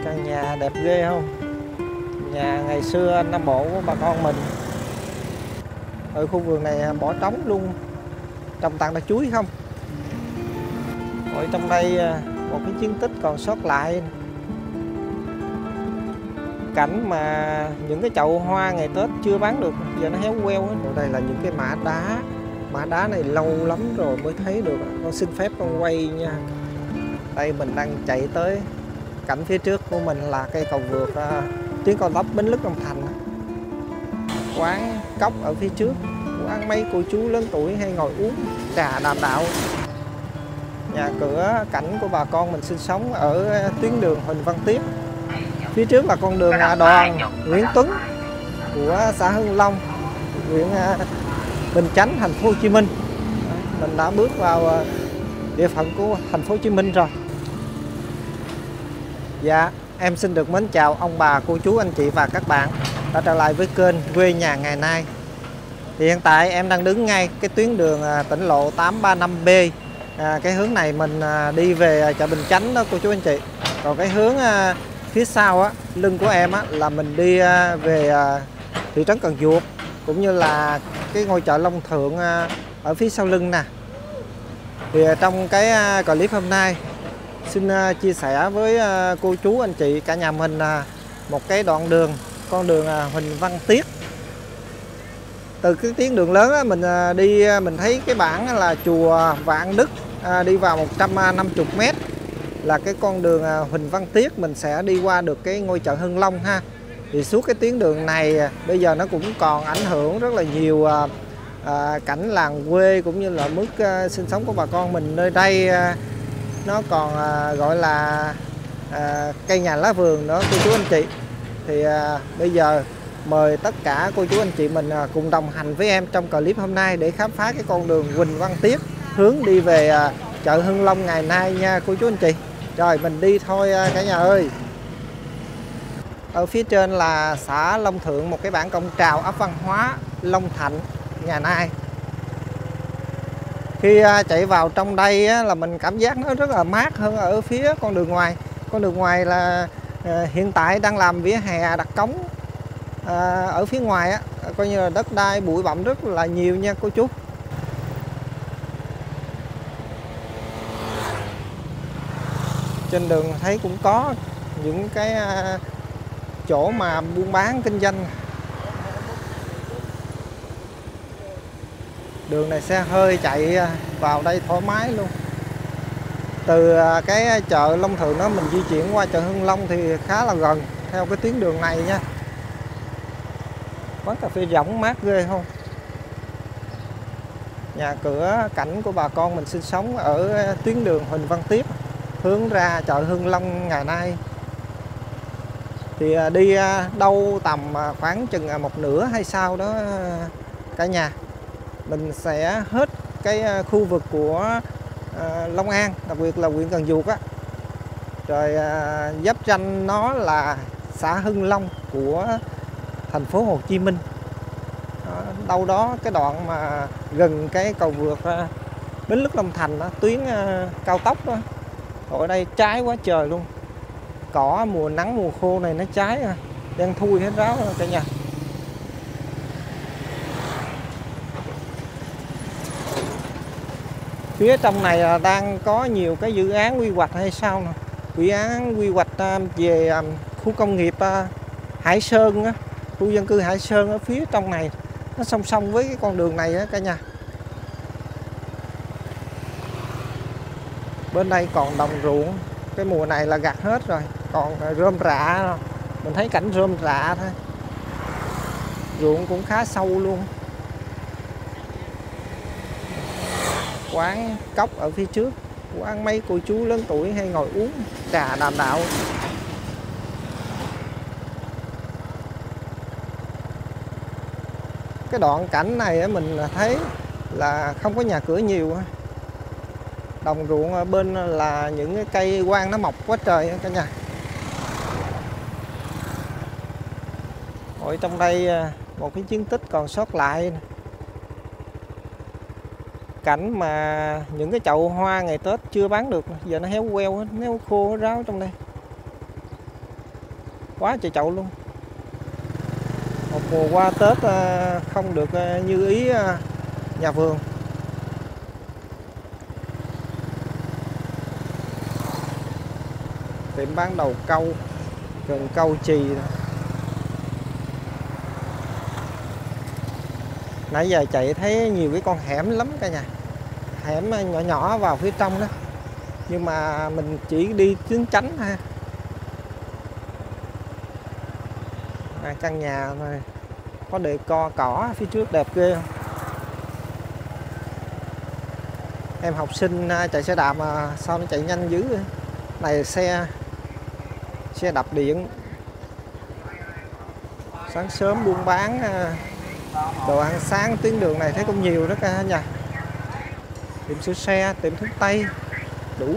Căn nhà đẹp ghê không? Nhà ngày xưa Nam Bộ của bà con mình. Ở khu vườn này bỏ trống luôn, trồng toàn là chuối không. Ở trong đây một cái chiến tích còn sót lại, cảnh mà những cái chậu hoa ngày Tết chưa bán được giờ nó héo queo hết. Ở đây là những cái mã đá này lâu lắm rồi mới thấy được. Con xin phép con quay nha. Đây mình đang chạy tới cảnh phía trước của mình là cây cầu vượt tuyến cao tốc Bến Lức Long Thành. Quán cóc ở phía trước, quán mấy cô chú lớn tuổi hay ngồi uống trà đàm đạo. Nhà cửa cảnh của bà con mình sinh sống ở tuyến đường Huỳnh Văn Tiếp. Phía trước là con đường Đoàn Nguyễn Tuấn của xã Hưng Long, huyện Bình Chánh, thành phố Hồ Chí Minh. Mình đã bước vào địa phận của thành phố Hồ Chí Minh rồi. Dạ, em xin được mến chào ông bà, cô chú, anh chị và các bạn đã trở lại với kênh Quê Nhà Ngày Nay. Thì hiện tại em đang đứng ngay cái tuyến đường tỉnh lộ 835B. Cái hướng này mình đi về chợ Bình Chánh đó cô chú anh chị. Còn cái hướng phía sau á, lưng của em á, là mình đi về thị trấn Cần Duộc, cũng như là cái ngôi chợ Long Thượng ở phía sau lưng nè. Thì trong cái clip hôm nay xin chia sẻ với cô chú anh chị cả nhà mình một cái đoạn đường, con đường Huỳnh Văn Tiết. Từ cái tuyến đường lớn á, mình đi mình thấy cái bảng là chùa Vạn Đức, đi vào 150 m là cái con đường Huỳnh Văn Tiết, mình sẽ đi qua được cái ngôi chợ Hưng Long ha. Thì suốt cái tuyến đường này bây giờ nó cũng còn ảnh hưởng rất là nhiều cảnh làng quê cũng như là mức sinh sống của bà con mình nơi đây. Nó còn gọi là cây nhà lá vườn nữa cô chú anh chị. Thì bây giờ mời tất cả cô chú anh chị mình cùng đồng hành với em trong clip hôm nay để khám phá cái con đường Huỳnh Văn Tiết hướng đi về chợ Hưng Long ngày nay nha cô chú anh chị. Rồi mình đi thôi cả nhà ơi. Ở phía trên là xã Long Thượng, một cái bản cổng chào ấp văn hóa Long Thạnh ngày nay. Khi chạy vào trong đây là mình cảm giác nó rất là mát hơn ở phía con đường ngoài. Con đường ngoài là hiện tại đang làm vỉa hè đặt cống. Ở phía ngoài á, coi như là đất đai bụi bặm rất là nhiều nha cô chú. Trên đường thấy cũng có những cái chỗ mà buôn bán kinh doanh. Đường này xe hơi chạy vào đây thoải mái luôn. Từ cái chợ Long Thượng đó mình di chuyển qua chợ Hưng Long thì khá là gần theo cái tuyến đường này nha. Quán cà phê rộng mát ghê không? Nhà cửa cảnh của bà con mình sinh sống ở tuyến đường Huỳnh Văn Tiếp hướng ra chợ Hưng Long ngày nay. Thì đi đâu tầm khoảng chừng một nửa hay sao đó cả nhà, mình sẽ hết cái khu vực của Long An, đặc biệt là huyện Cần Duộc á. Rồi giáp ranh nó là xã Hưng Long của thành phố Hồ Chí Minh. Đâu đó cái đoạn mà gần cái cầu vượt Bến Lức Long Thành đó, tuyến cao tốc đó. Ở đây trái quá trời luôn. Cỏ mùa nắng mùa khô này nó trái đang thui hết ráo cả nhà. Phía trong này đang có nhiều cái dự án quy hoạch hay sao nè. Dự án quy hoạch về khu công nghiệp Hải Sơn á, khu dân cư Hải Sơn ở phía trong này, nó song song với cái con đường này á cả nhà. Bên đây còn đồng ruộng, cái mùa này là gặt hết rồi, còn rơm rạ rồi. Mình thấy cảnh rơm rạ thôi. Ruộng cũng khá sâu luôn. Quán cóc ở phía trước, quán mấy cô chú lớn tuổi hay ngồi uống trà đàm đạo. Cái đoạn cảnh này mình thấy là không có nhà cửa nhiều. Đồng ruộng ở bên là những cái cây quang nó mọc quá trời cả nhà. Ở trong đây một cái chiến tích còn sót lại, cảnh mà những cái chậu hoa ngày Tết chưa bán được giờ nó héo queo hết, héo khô hết ráo trong đây. quá trời chậu luôn. Một mùa qua Tết không được như ý nhà vườn. Tiệm bán đầu câu gần câu Chì đó. Nãy giờ chạy thấy nhiều cái con hẻm lắm cả nhà, hẻm nhỏ nhỏ vào phía trong đó, nhưng mà mình chỉ đi chính chánh thôi. Căn nhà này có đề co cỏ phía trước đẹp ghê không? Em học sinh chạy xe đạp mà sao nó chạy nhanh dữ vậy? Này xe đạp điện. Sáng sớm buôn bán đồ ăn sáng tuyến đường này thấy cũng nhiều đó cả nhà. Tiệm sửa xe, tiệm thuốc tây đủ.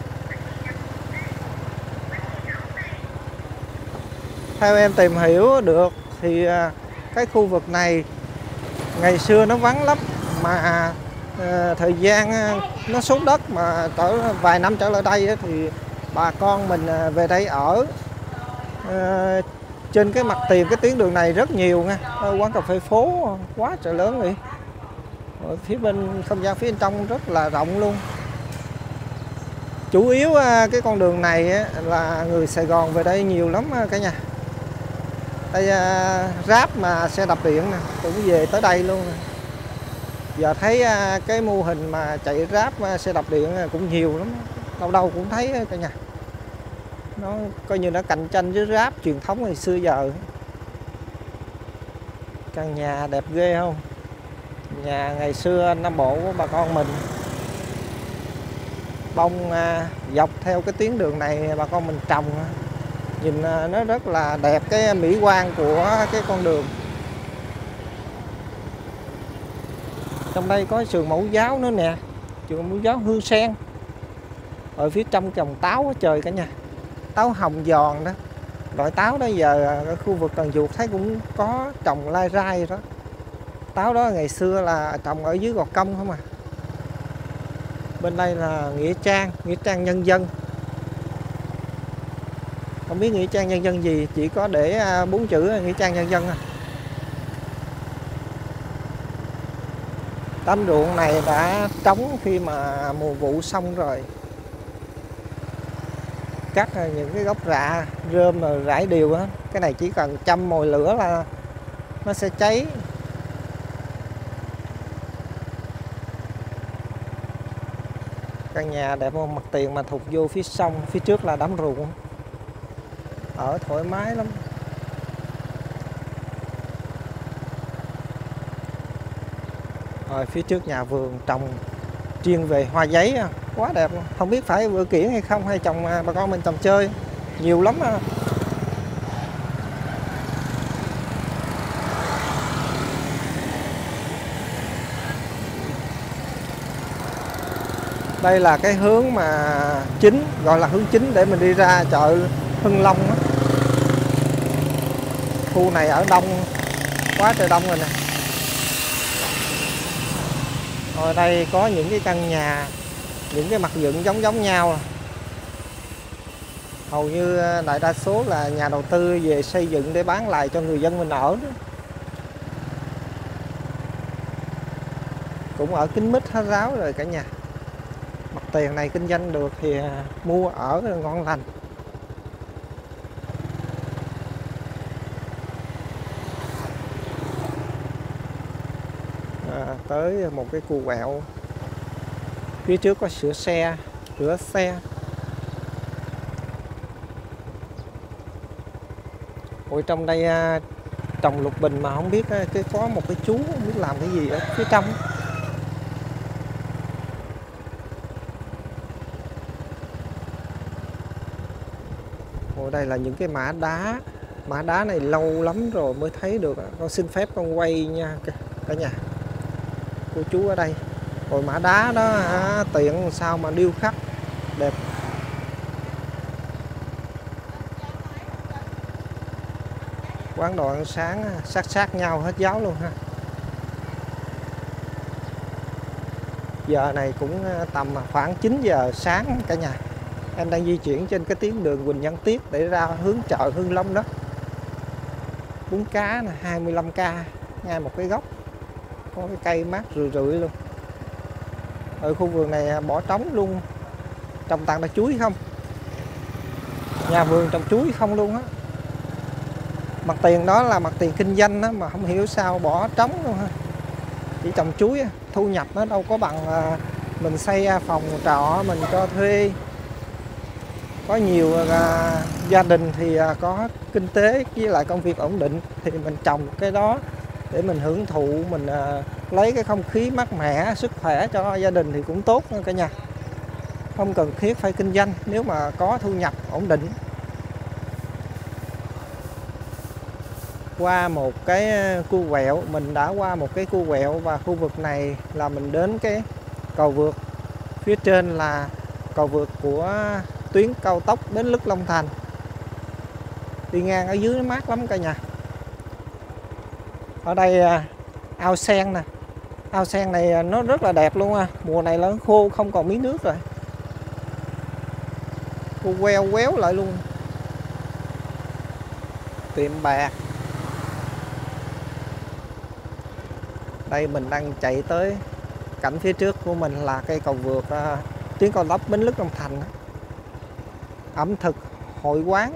Theo em tìm hiểu được thì cái khu vực này ngày xưa nó vắng lắm, mà thời gian nó xuống đất mà vài năm trở lại đây thì bà con mình về đây ở. Trên cái mặt tiền cái tuyến đường này rất nhiều nha, quán cà phê phố quá trời lớn vậy. Ở phía bên không gian phía bên trong rất là rộng luôn. Chủ yếu cái con đường này là người Sài Gòn về đây nhiều lắm cả nhà. Đây Grab mà xe đạp điện nè cũng về tới đây luôn nè. Giờ thấy cái mô hình mà chạy Grab xe đạp điện cũng nhiều lắm, đâu đâu cũng thấy cả nhà. Nó coi như nó cạnh tranh với Grab truyền thống ngày xưa giờ. Căn nhà đẹp ghê không? Nhà ngày xưa Nam Bộ của bà con mình. Bông dọc theo cái tuyến đường này bà con mình trồng, nhìn nó rất là đẹp cái mỹ quan của cái con đường. Trong đây có trường mẫu giáo nữa nè, trường mẫu giáo Hương Sen. Ở phía trong trồng táo ở trời cả nhà, táo hồng giòn đó. Loại táo đó giờ ở khu vực Cần Duộc thấy cũng có trồng lai rai đó. Táo đó ngày xưa là trồng ở dưới Gò Công không à. Bên đây là Nghĩa Trang Nhân Dân. Không biết Nghĩa Trang Nhân Dân gì, chỉ có để 4 chữ Nghĩa Trang Nhân Dân à. Tấm ruộng này đã trống khi mà mùa vụ xong rồi. Cắt những cái gốc rạ, rơm rồi rải đều á. Cái này chỉ cần châm mồi lửa là nó sẽ cháy. Căn nhà đẹp không? Mặt tiền mà thụt vô phía sông, phía trước là đám ruộng. Ở thoải mái lắm. Rồi phía trước nhà vườn trồng chuyên về hoa giấy, quá đẹp. Không biết phải vựa kiển hay không, hay trồng bà con mình trồng chơi, nhiều lắm. Đây là cái hướng mà chính, gọi là hướng chính để mình đi ra chợ Hưng Long đó. Khu này ở đông, quá trời đông rồi nè. Ở đây có những cái căn nhà, những cái mặt dựng giống nhau. Hầu như đại đa số là nhà đầu tư về xây dựng để bán lại cho người dân mình ở đó. Cũng ở kín mít hết ráo rồi cả nhà. Mặt tiền này kinh doanh được thì mua ở ngon lành. Tới một cái cu quẹo. Phía trước có rửa xe. Ôi trong đây trồng lục bình mà không biết có một cái chú không biết làm cái gì ở phía trong. Ôi đây là những cái mã đá. Mã đá này lâu lắm rồi mới thấy được. Con xin phép con quay nha cả nhà. Cô chú ở đây. Rồi mã đá đó tiện sao mà điêu khắc đẹp. Quán đồ ăn sáng sát nhau hết giáo luôn ha. Giờ này cũng tầm khoảng 9 giờ sáng cả nhà. Em đang di chuyển trên cái tuyến đường Quỳnh Văn Tiết để ra hướng chợ Hưng Long đó. Bún cá nè, 25k ngay một cái gốc. Có cái cây mát rượi rượi luôn. Ở khu vườn này bỏ trống luôn. Trồng toàn là chuối không. Nhà vườn trồng chuối không luôn á. Mặt tiền đó là mặt tiền kinh doanh đó, mà không hiểu sao bỏ trống luôn ha. Chỉ trồng chuối, thu nhập nó đâu có bằng mình xây phòng trọ, mình cho thuê. Có nhiều gia đình thì có kinh tế với lại công việc ổn định thì mình trồng cái đó để mình hưởng thụ, mình lấy cái không khí mát mẻ, sức khỏe cho gia đình thì cũng tốt cả nhà. Không cần thiết phải kinh doanh nếu mà có thu nhập ổn định. Qua một cái cu quẹo, mình đã qua một cái cu quẹo và khu vực này là mình đến cái cầu vượt. Phía trên là cầu vượt của tuyến cao tốc Bến Lức Long Thành. Đi ngang ở dưới nó mát lắm cả nhà. Ở đây ao sen nè. Ao sen này nó rất là đẹp luôn á. Mùa này là nó khô không còn miếng nước rồi. Cô queo quéo lại luôn. Tiệm bạc. Đây mình đang chạy tới cảnh phía trước của mình là cây cầu vượt tuyến cao tốc Bến Lức Long Thành. Ẩm thực, hội quán.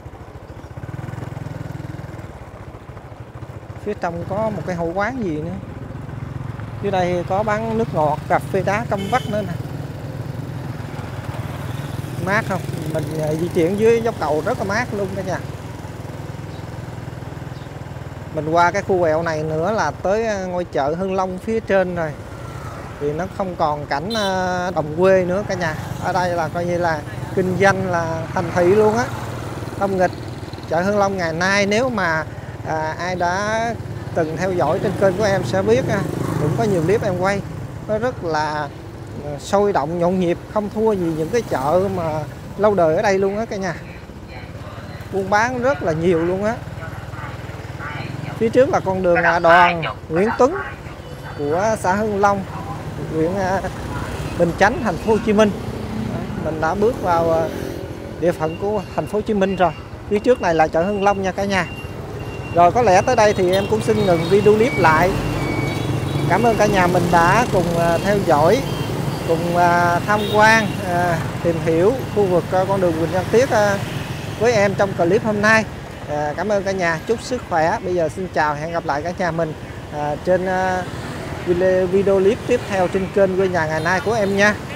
Phía trong có một cái hội quán gì nữa. Dưới đây có bán nước ngọt, cà phê đá Câm Vắt nữa nè. Mát không? Mình di chuyển dưới dốc cầu rất là mát luôn cả nhà. Mình qua cái khu quẹo này nữa là tới ngôi chợ Hưng Long phía trên rồi. Thì nó không còn cảnh đồng quê nữa cả nhà. Ở đây là coi như là kinh doanh là thành thị luôn á. Đông nghịch. Chợ Hưng Long ngày nay nếu mà ai đã từng theo dõi trên kênh của em sẽ biết cũng có nhiều clip em quay. Nó rất là sôi động, nhộn nhịp, không thua gì những cái chợ mà lâu đời ở đây luôn á cả nhà. Buôn bán rất là nhiều luôn á. Phía trước là con đường Đoàn Nguyễn Tuấn của xã Hưng Long, huyện Bình Chánh, thành phố Hồ Chí Minh. Mình đã bước vào địa phận của thành phố Hồ Chí Minh rồi. Phía trước này là chợ Hưng Long nha cả nhà. Rồi có lẽ tới đây thì em cũng xin ngừng video clip lại. Cảm ơn cả nhà mình đã cùng theo dõi, cùng tham quan, tìm hiểu khu vực con đường Quỳnh Văn Tiết với em trong clip hôm nay. Cảm ơn cả nhà, chúc sức khỏe. Bây giờ xin chào, hẹn gặp lại cả nhà mình trên video clip tiếp theo trên kênh Quê Nhà Ngày Nay của em nha.